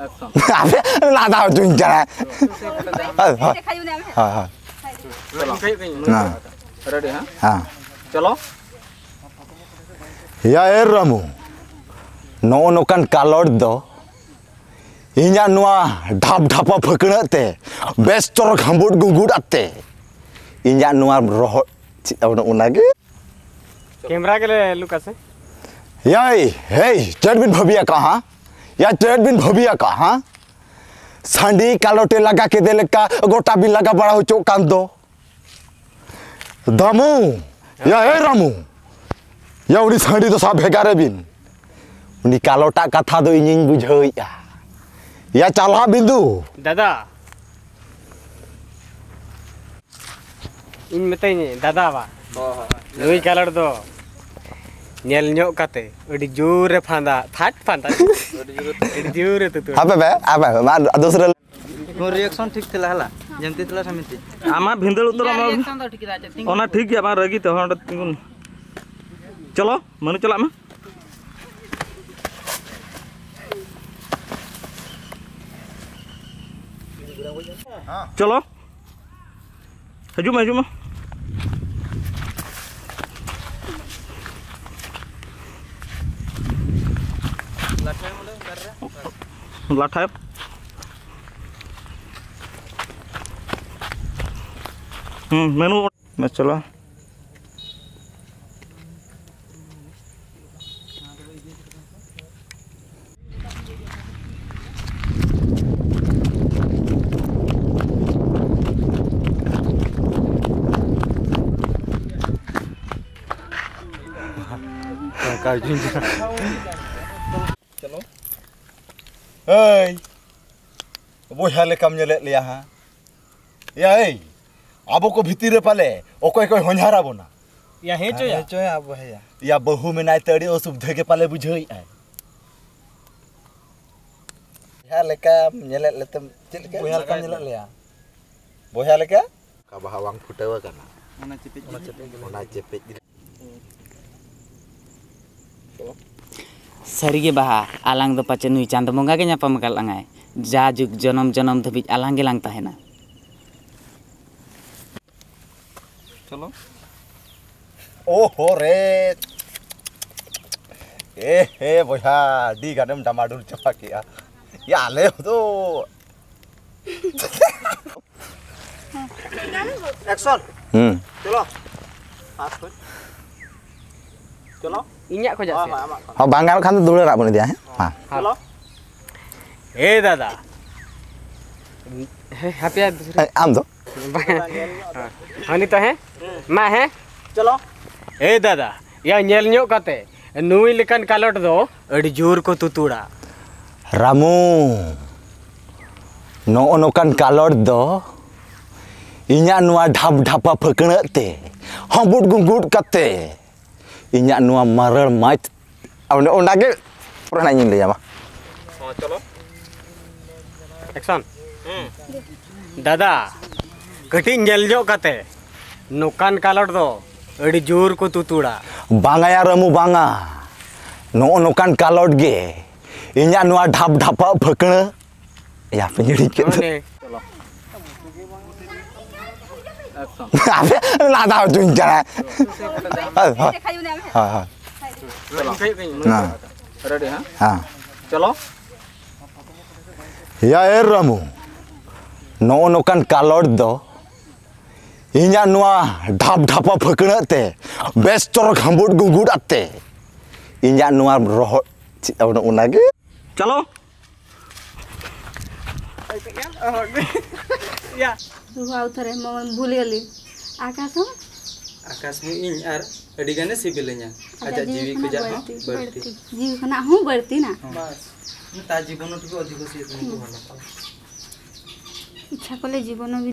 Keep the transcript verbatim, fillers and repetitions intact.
अबे लादा तुम जरा हां हां हां ना रेडी हां हां चलो या ए रामू नो नोकान कालोड दो इन्या नुआ ढाप ढापा फकणते बेस चोर खंबुट गुंगुट आते इन्या नुआ रोह उनागे कैमरा के ले लुकास याई हे चेट बिन भबिया कहां या चेट बिन भबिया कहां सांडी कालोटे लगा के दे लेका गोटा भी लगा बड़ा हो चोकान दो दामू या ए रामू या उनी सांडी तो सा भेगारे बिन उनी कालोटा कथा दो इनिंग बुझोइया या चला बिंदु दादा इन मतई दादा बा नुई कालड़ दो नेल ᱧᱚᱜ ᱠᱟᱛᱮ ᱟᱹᱰᱤ ᱡᱳᱨ ᱮ ᱯᱷᱟᱸᱫᱟ ᱛᱷᱟᱴ ᱯᱷᱟᱸᱫᱟ ᱟᱹᱰᱤ ᱡᱳᱨ ᱮ ᱛᱩᱛᱩ ᱟᱵᱮ ᱵᱮ ᱟᱵᱮ ᱢᱟ दोसरा को रिएक्शन ठीक थिला हला जेमति थिला समिति आमा भिंदल उतर आमा रिएक्शन तो ठीक राजा ओना ठीक गया बा रगी तो हंड तिंगुन चलो मनु चला मा चलो हजू हजू मा लाठा हम्म मेनू मैं चलो चलो ए बोहा लेकाम नेले लिया हां या ए आबो को भीतर पाले ओकोय कोय होनहारा बोना या हे चो या चो अब है या बहु में नाय तड़ी असुविधा के पाले बुझई आय या लेकाम नेले लेतम चेल के बोहा लेकाम नेले लिया बोहा लेका का बहावांग फुटेवा kana ओना चेपे ओना चेपे ओना चेपे सारिगे बाहा आलांग दो पाचे नुई चांद बंगा के ᱧᱟᱯᱟᱢ ᱠᱟᱞ ᱞᱟᱝᱟᱭ जा जुग जन्म जन्म धबिज आलांग गेलांग ताहेना चलो ओ हो रे ए हे बोहा दी गानम डामाडुल चपा किया या ले तो एक्शन हम्म चलो पास कर चलो इन्या को जासे हां बांगाल खान तो दुले राबन दिया है हां चलो ए दादा हे हैप्पी दूसरे आम दो हनी तो है मा है चलो ए दादा या नेल ᱧᱚᱜ ᱠᱟᱛᱮ नुई लेकन कालट दो अड़ी जोर को तुतुड़ा रामू नो नोकान कालट दो इन्या नुआ ढाप ढापा फकणते हंबुट गुंगुट कते इन्या नुआ मरड़ माच ओने ओनागे पुराना ᱧ लैया मा हां चलो एक्शन दादा कटी नेल ᱧᱚᱜ कते नोकान कालट दो अड़ी जोर को तुतुड़ा बांगाया रामू बांगा नो नोकान कालट गे इन्या नुआ ढाप ढापा फकण या पिंजड़ी के चलो एक्शन अबे लादा तुम जरा हां हां हां ना रेडी हां हां चलो या ए रामू नो नोकान कालट दो इन्या नुआ ढाप ढापा फकणते बेस चोर खंबुट गुंगुट आते इन्या नुआ रोह उनागे चलो या हुआ उतरे मम भूल गेली आकाश हो आकाश में इन आर अडी गाने सिबिलnya आजा जीवी को जा बढ़ती जीवी खना हूं बढ़ती ना बस ता जीवन तो अधिक से तुमको भलो इच्छा कले जीवन